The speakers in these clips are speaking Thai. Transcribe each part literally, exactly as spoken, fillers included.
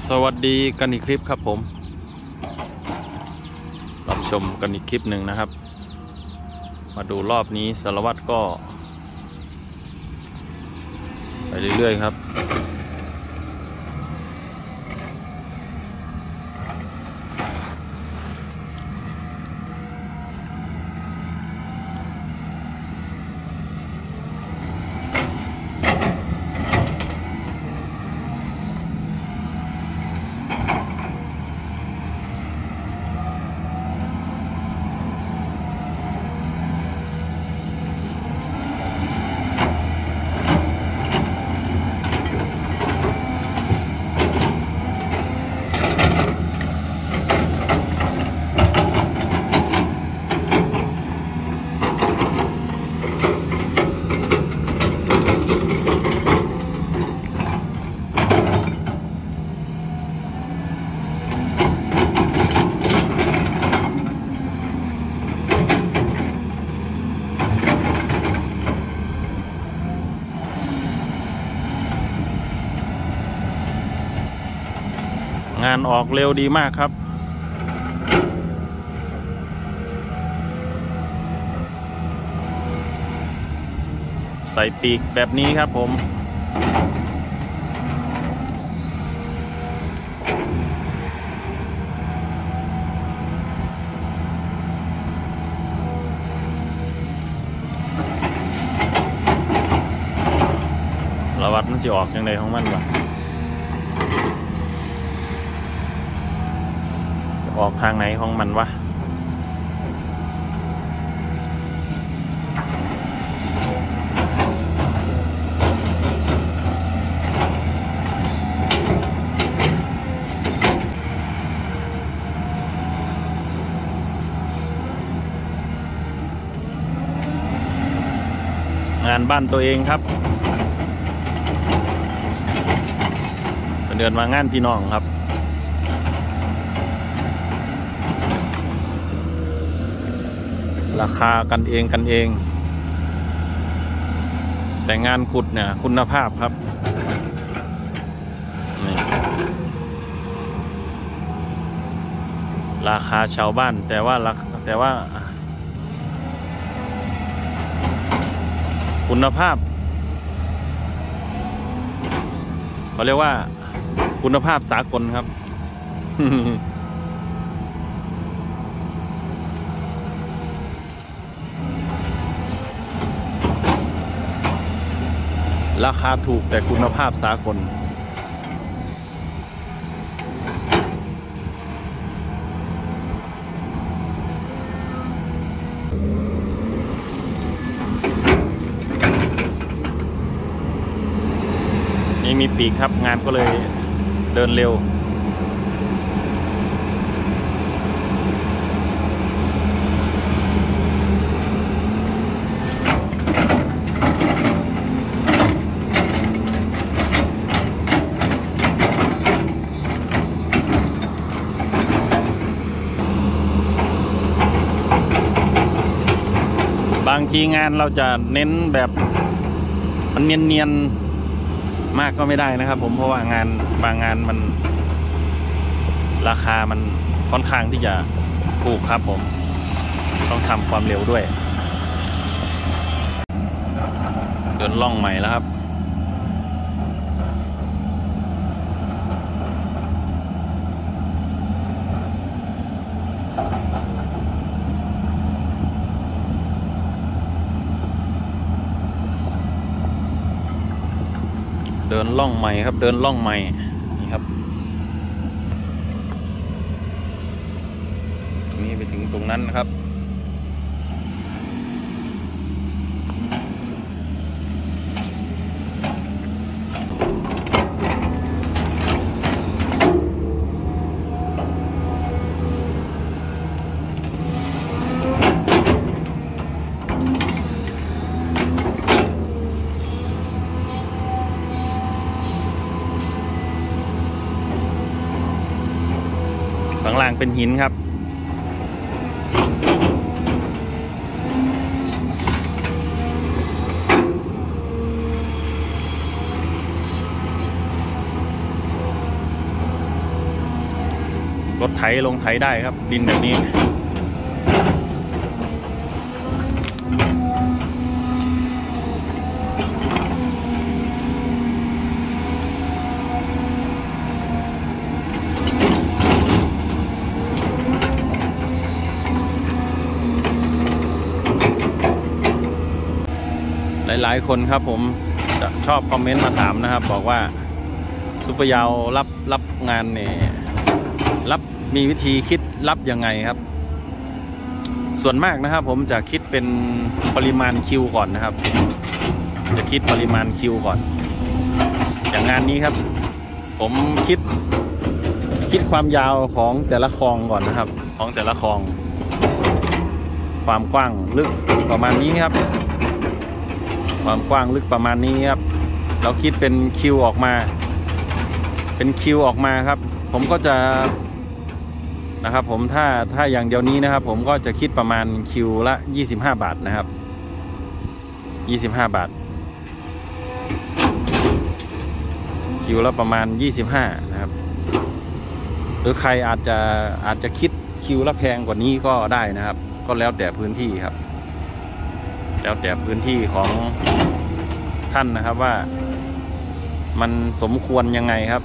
สวัสดีกันอีกคลิปครับผมรับชมกันอีกคลิปหนึ่งนะครับมาดูรอบนี้สารวัตรก็ไปเรื่อยๆครับงานออกเร็วดีมากครับใส่ปีกแบบนี้ครับผมระวัดมันสิออกยังไงของมันวะออกทางไหนของมันวะงานบ้านตัวเองครับเดินมางานพี่น้องครับราคากันเองกันเองแต่งานขุดเนี่ยคุณภาพครับนี่ราคาชาวบ้านแต่ว่าราคาแต่ว่าคุณภาพเขาเรียกว่าคุณภาพสากลครับ ราคาถูกแต่คุณภาพสากลนี่มีปีกครับงานก็เลยเดินเร็วบางทีงานเราจะเน้นแบบมันเนียนๆมากก็ไม่ได้นะครับผมเพราะว่างานบางงานมันราคามันค่อนข้างที่จะถูกครับผมต้องทำความเร็วด้วยเดินล่องใหม่แล้วครับเดินล่องใหม่ครับเดินล่องใหม่นี่ครับตรงนี้ไปถึงตรงนั้นนะครับข้างล่างเป็นหินครับ ตถไถลงไถได้ครับดินแบบนี้หลายๆคนครับผมจะชอบคอมเมนต์มาถามนะครับบอกว่าซุปเปอร์ยาวรับรับงานเนี่ยรับมีวิธีคิดรับยังไงครับส่วนมากนะครับผมจะคิดเป็นปริมาณคิวก่อนนะครับจะคิดปริมาณคิวก่อนอย่างงานนี้ครับผมคิดคิดความยาวของแต่ละคลองก่อนนะครับของแต่ละคลองความกว้างลึกประมาณนี้ครับความกว้างลึกประมาณนี้ครับเราคิดเป็นคิวออกมาเป็นคิวออกมาครับผมก็จะนะครับผมถ้าถ้าอย่างเดียวนี้นะครับผมก็จะคิดประมาณคิวละยี่สิบห้าบาทนะครับยี่สิบห้าบาทคิวละประมาณยี่สิบห้านะครับหรือใครอาจจะอาจจะคิดคิวละแพงกว่านี้ก็ได้นะครับก็แล้วแต่พื้นที่ครับแล้วแต่พื้นที่ของท่านนะครับว่ามันสมควรยังไงครับ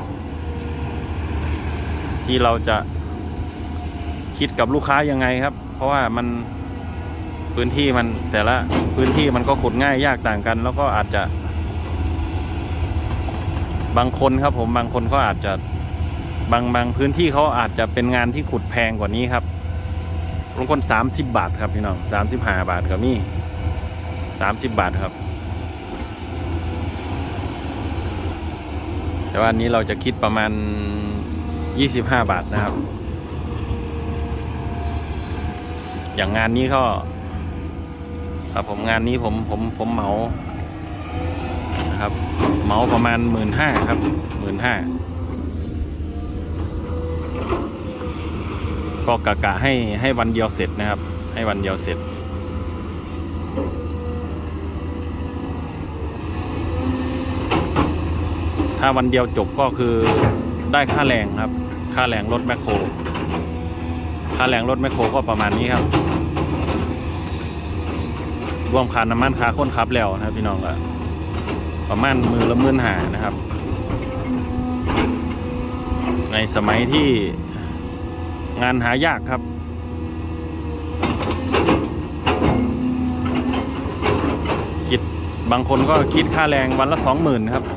ที่เราจะคิดกับลูกค้ายังไงครับเพราะว่ามันพื้นที่มันแต่ละพื้นที่มันก็ขุดง่ายยากต่างกันแล้วก็อาจจะบางคนครับผมบางคนก็อาจจะบางบางพื้นที่เขาอาจจะเป็นงานที่ขุดแพงกว่านี้ครับบางคนสามสิบบาทครับพี่น้องสามสิบห้าบาทก็มีสามสิบบาทครับแต่ว่าอันนี้เราจะคิดประมาณยี่สิบห้าบาทนะครับอย่างงานนี้ก็ครับผมงานนี้ผมผมผมเหมานะครับเหมาประมาณหมื่นห้าครับหมื่นห้าก็กะกะให้ให้วันเดียวเสร็จนะครับให้วันเดียวเสร็จถ้าวันเดียวจบก็คือได้ค่าแรงครับค่าแรงรถแมคโครค่าแรงรถแมคโครก็ประมาณนี้ครับรวมค่าน้ำมันค่าคนขับแล้วนะครับพี่น้องก็ประมาณมือละหมื่นห้านะครับในสมัยที่งานหายากครับคิดบางคนก็คิดค่าแรงวันละสองหมื่นครับ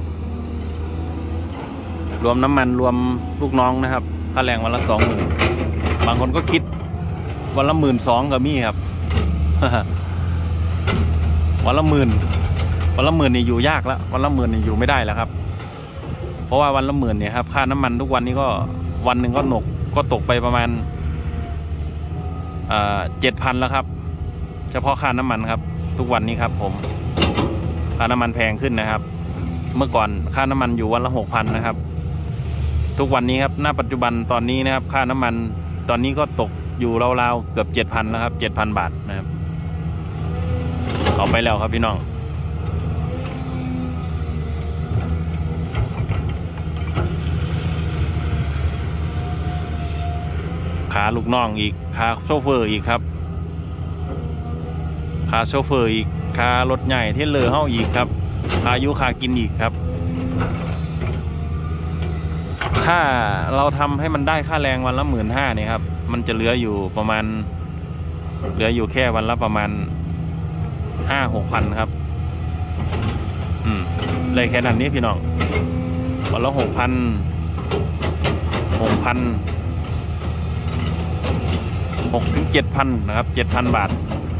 รวมน้ำมันรวมลูกน้องนะครับค่าแรงวันละสองหมื่นบางคนก็คิดวันละหมื่นสองก็มีครับ วันละหมื่นวันละหมื่นนี่อยู่ยากแล้ววันละหมื่นนี่อยู่ไม่ได้แล้วครับเพราะว่าวันละหมื่นเนี่ยครับค่าน้ำมันทุกวันนี้ก็วันหนึ่งก็หนกก็ตกไปประมาณเจ็ดพันแล้วครับเฉพาะค่าน้ำมันครับทุกวันนี้ครับผมค่าน้ำมันแพงขึ้นนะครับเมื่อก่อนค่าน้ำมันอยู่วันละหกพันนะครับทุกวันนี้ครับณปัจจุบันตอนนี้นะครับค่าน้ำมันตอนนี้ก็ตกอยู่ราวๆเกือบเจ็ดพันแล้วครับเจ็ดพันบาทนะครับเอาไปแล้วครับพี่น้องค่าลูกน้องอีกค่าโชเฟอร์อีกครับค่าโชเฟอร์อีกค่ารถใหญ่เทเลอร์เฮ้าอีกครับค่ายุค่ากินอีกครับถ้าเราทำให้มันได้ค่าแรงวันละหมื่นห้าเนี่ยครับมันจะเหลืออยู่ประมาณเหลืออยู่แค่วันละประมาณห้าหกพันครับอืมเลยแค่นั้นนี้พี่น้องวันละหกพันหกพันหกถึงเจ็ดพันนะครับเจ็ดพันบาท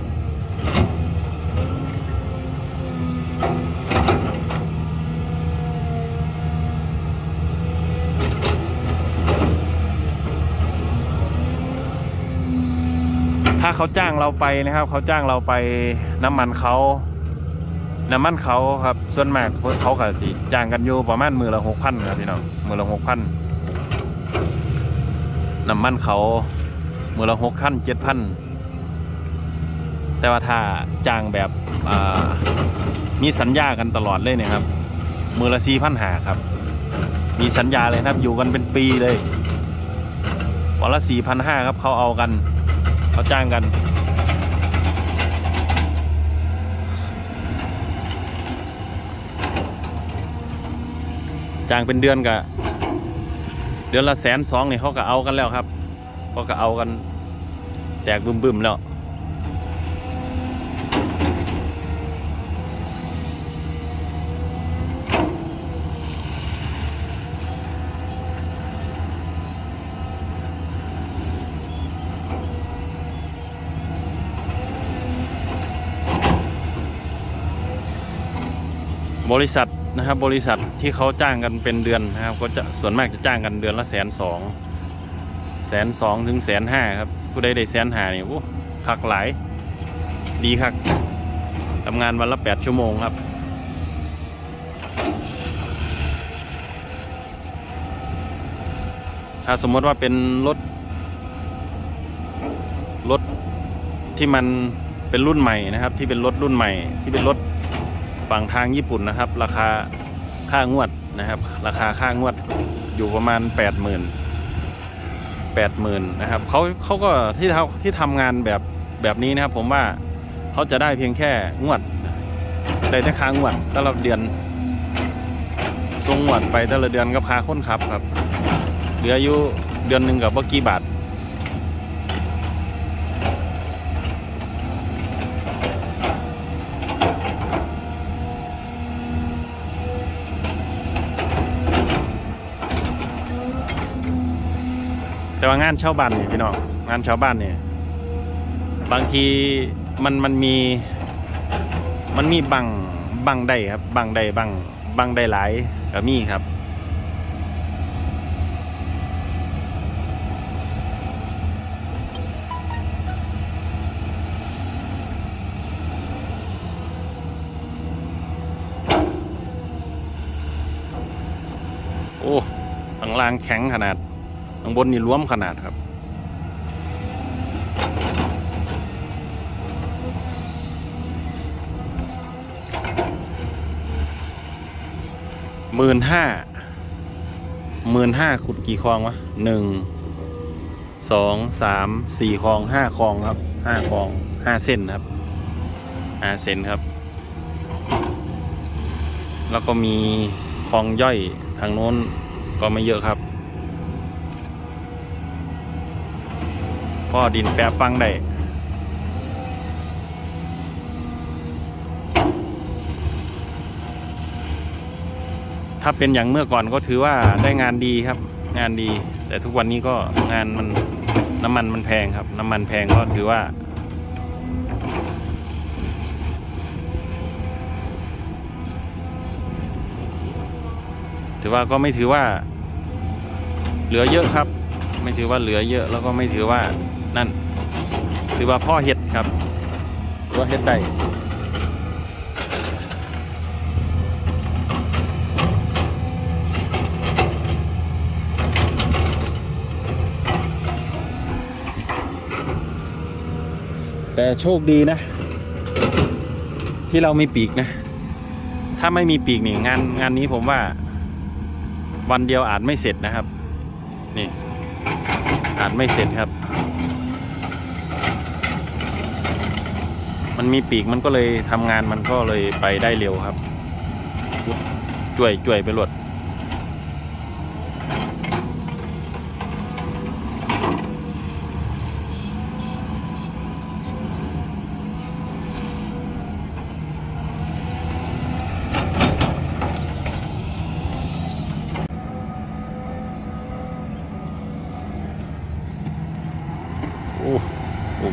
ถ้าเขาจ้างเราไปนะครับเขาจ้างเราไปน้ำมันเขาน้ำมันเขาครับส่วนมากเขาก็สิจ้างกันอยู่ประมาณมือละหกพันครับพี่น้องมือละหกพันน้ำมันเขามือละหกพันเจ็ดพันแต่ว่าถ้าจ้างแบบมีสัญญากันตลอดเลยเนี่ยครับมือละสี่พันหาครับมีสัญญาเลยครับอยู่กันเป็นปีเลยวันละสี่พันห้าครับเขาเอากันเขาจ้างกันจ้างเป็นเดือนกับเดือนละแสนสองเนี่ยเขาก็เอากันแล้วครับเขาก็เอากันแตกบึ้มๆแล้วบริษัทนะครับบริษัทที่เขาจ้างกันเป็นเดือนนะครับก็จะส่วนมากจะจ้างกันเดือนละแสนสองแสนสองถึงแสนห้าครับผู้ใดได้แสนห้านี่โอ้คักหลายดีคักทำงานวันละแปดชั่วโมงครับถ้าสมมติว่าเป็นรถรถที่มันเป็นรุ่นใหม่นะครับที่เป็นรถรุ่นใหม่ที่เป็นรถฝั่งทางญี่ปุ่นนะครับราคาค่างวดนะครับราคาค่างวดอยู่ประมาณแปดหมื่นแปดหมื่นนะครับเขาเขาก็ที่เขาที่ทำงานแบบแบบนี้นะครับผมว่าเขาจะได้เพียงแค่งวดได้แต่ค่างวดแต่ละเดือนส่งงวดไปแต่ละเดือนก็พาคนขับครับเหลืออยู่เดือนหนึ่งกับว่ากี่บาทแต่ว่างานชาวบ้านนี่พี่น้องงานชาวบ้านเนี่ยบางทีมันมันมีมันมีบังบังได้ครับบังได้บังบังได้หลายก็มีครับโอ้ข้างล่างแข็งขนาดข้างบนนี่ร่วมขนาดครับหมื่นห้าหมื่นห้าขุดกี่คลองวะหนึ่งสองสามสี่คลองห้าคลองครับห้าคลองห้าเส้นครับห้าเส้นครับแล้วก็มีคลองย่อยทางโน้นก็ไม่เยอะครับพ่อดินแปะฟังได้ถ้าเป็นอย่างเมื่อก่อนก็ถือว่าได้งานดีครับงานดีแต่ทุกวันนี้ก็งานมันน้ำมันมันแพงครับน้ำมันแพงก็ถือว่าถือว่าก็ไม่ถือว่าเหลือเยอะครับไม่ถือว่าเหลือเยอะแล้วก็ไม่ถือว่านั่นถือว่าพ่อเฮ็ดครับถือว่าเฮ็ดได้แต่โชคดีนะที่เรามีปีกนะถ้าไม่มีปีกนี่งานงานนี้ผมว่าวันเดียวอาจไม่เสร็จนะครับนี่อาจไม่เสร็จครับมันมีปีกมันก็เลยทำงานมันก็เลยไปได้เร็วครับจ่วยจ่วยไปหลดโอ้ผม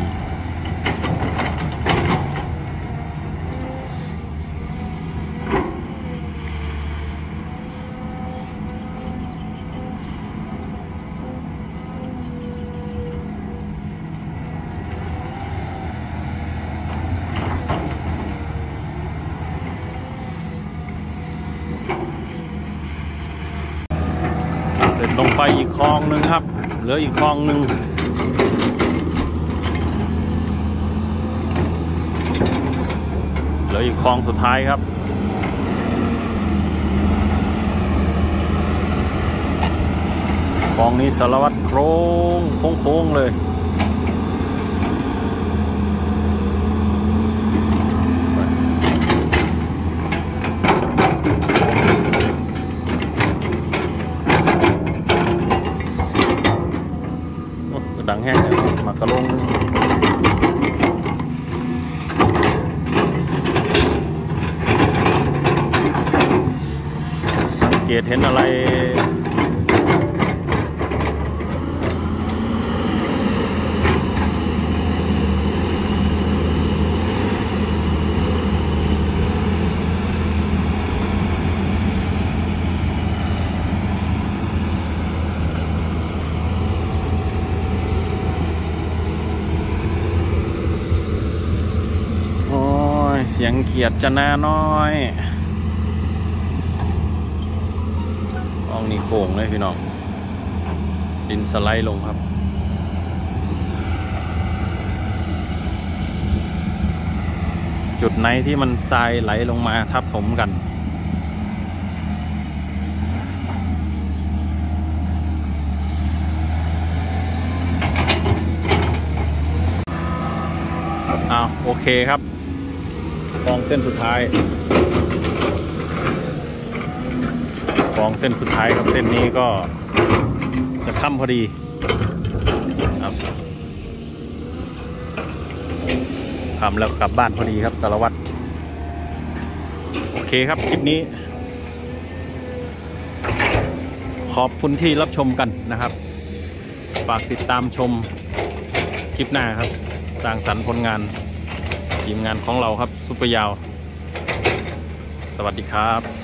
เสร็จลงไปอีกคลองหนึ่งครับเหลืออีกคลองหนึ่งเหลืออีกคลองสุดท้ายครับกองนี้สารวัตรโค้งโค้งๆเลยดังแห้งเลยมากระลงสังเกตเห็นอะไรเสียงเขียดจะน่าน้อยลองนี่โค้งเลยพี่น้องดินสไลด์ลงครับจุดไหนที่มันทรายไหลลงมาทับถมกันอ้าวโอเคครับกองเส้นสุดท้ายกองเส้นสุดท้ายครับเส้นนี้ก็จะค่ำพอดีครับค่ำแล้วกลับบ้านพอดีครับสารวัตรโอเคครับคลิปนี้ขอบคุณที่รับชมกันนะครับฝากติดตามชมคลิปหน้าครับสร้างสรรค์ผลงานทีมงานของเราครับซุปเปอร์ยาวสวัสดีครับ